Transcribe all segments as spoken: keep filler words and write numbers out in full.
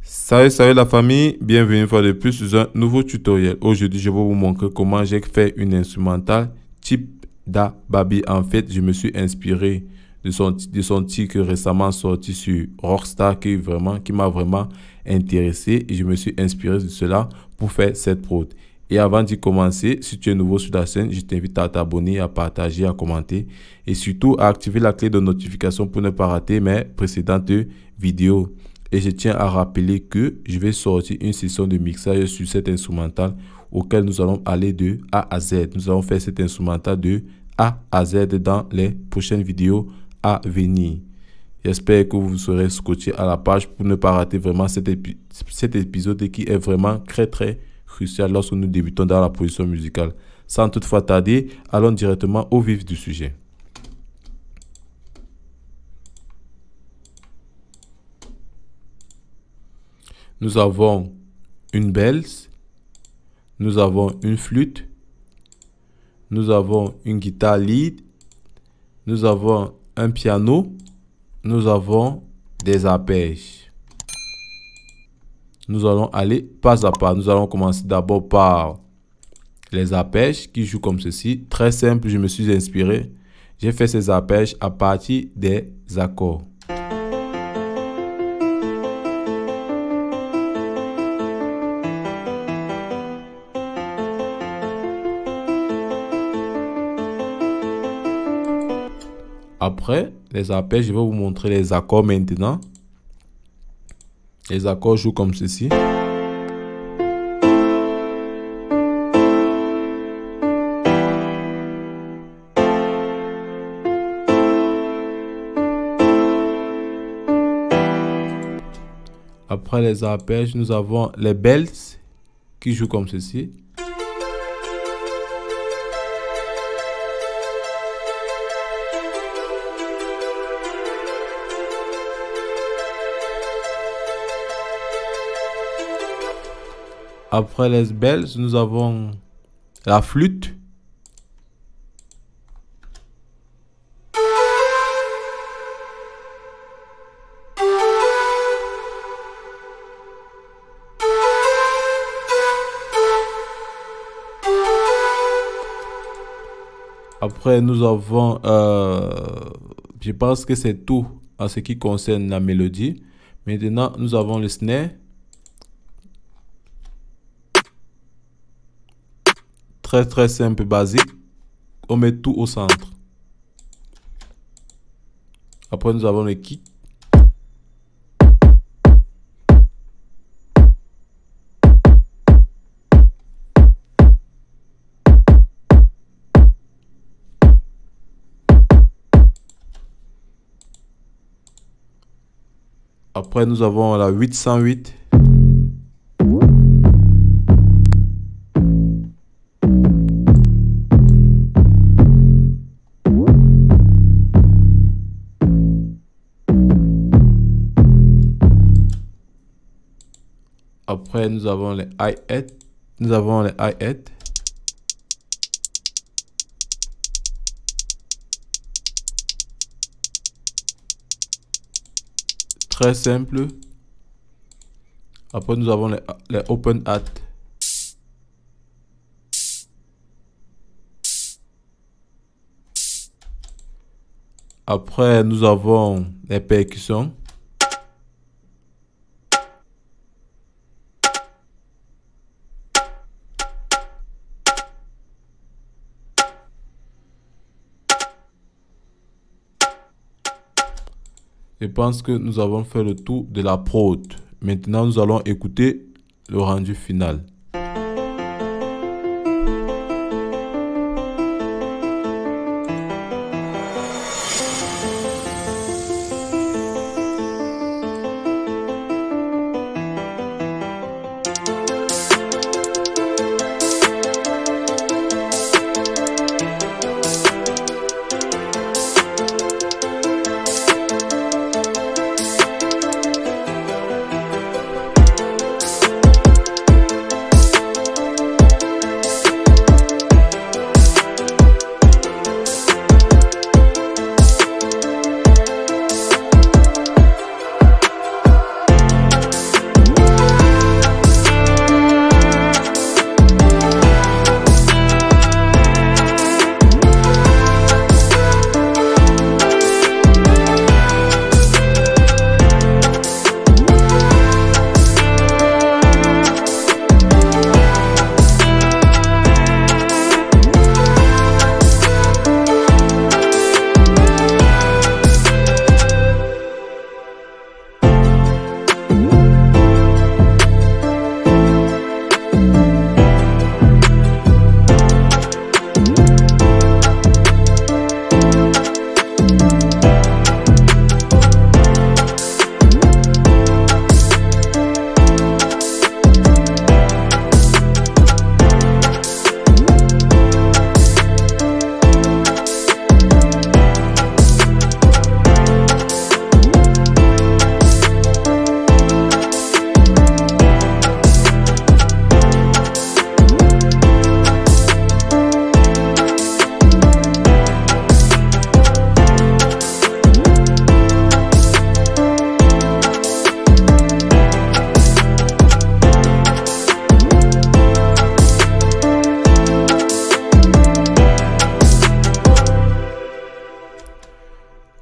Salut, salut la famille, bienvenue une fois de plus sur un nouveau tutoriel. Aujourd'hui, je vais vous montrer comment j'ai fait une instrumentale type Da Baby. En fait, je me suis inspiré de son, de son titre récemment sorti sur Rockstar qui vraiment, qui m'a vraiment intéressé et je me suis inspiré de cela pour faire cette prod. Et avant d'y commencer, si tu es nouveau sur la chaîne, je t'invite à t'abonner, à partager, à commenter et surtout à activer la clé de notification pour ne pas rater mes précédentes vidéos. Et je tiens à rappeler que je vais sortir une session de mixage sur cet instrumental auquel nous allons aller de A à Z. Nous allons faire cet instrumental de A à Z dans les prochaines vidéos à venir. J'espère que vous serez scotché à la page pour ne pas rater vraiment cet, épi cet épisode qui est vraiment très très crucial lorsque nous débutons dans la production musicale. Sans toutefois tarder, allons directement au vif du sujet. Nous avons une bells, nous avons une flûte, nous avons une guitare lead, nous avons un piano, nous avons des arpèges. Nous allons aller pas à pas. Nous allons commencer d'abord par les arpèges qui jouent comme ceci. Très simple, je me suis inspiré. J'ai fait ces arpèges à partir des accords. Après les arpèges, je vais vous montrer les accords maintenant. Les accords jouent comme ceci. Après les arpèges, nous avons les bells qui jouent comme ceci. Après les bells, nous avons la flûte. Après, nous avons, euh, je pense que c'est tout en ce qui concerne la mélodie. Maintenant, nous avons le snare. Très très simple, basique. On met tout au centre. Après, nous avons le kick. Après, nous avons la huit cent huit. Après, nous avons les hi-hat. Nous avons les hi-hat. Très simple. Après, nous avons les, les open hat. Après, nous avons les percussions. Je pense que nous avons fait le tour de la prod. Maintenant, nous allons écouter le rendu final.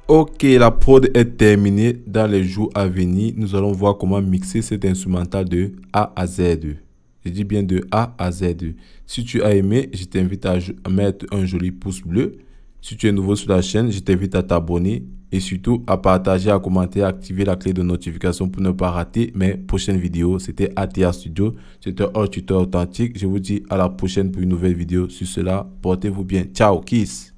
Ok, la prod est terminée. Dans les jours à venir, nous allons voir comment mixer cet instrumental de A à Z. Je dis bien de A à Z. Si tu as aimé, je t'invite à mettre un joli pouce bleu. Si tu es nouveau sur la chaîne, je t'invite à t'abonner et surtout à partager, à commenter, à activer la clé de notification pour ne pas rater mes prochaines vidéos. C'était A T A Studio, c'était un tuteur authentique. Je vous dis à la prochaine pour une nouvelle vidéo. Sur cela, portez-vous bien. Ciao, kiss.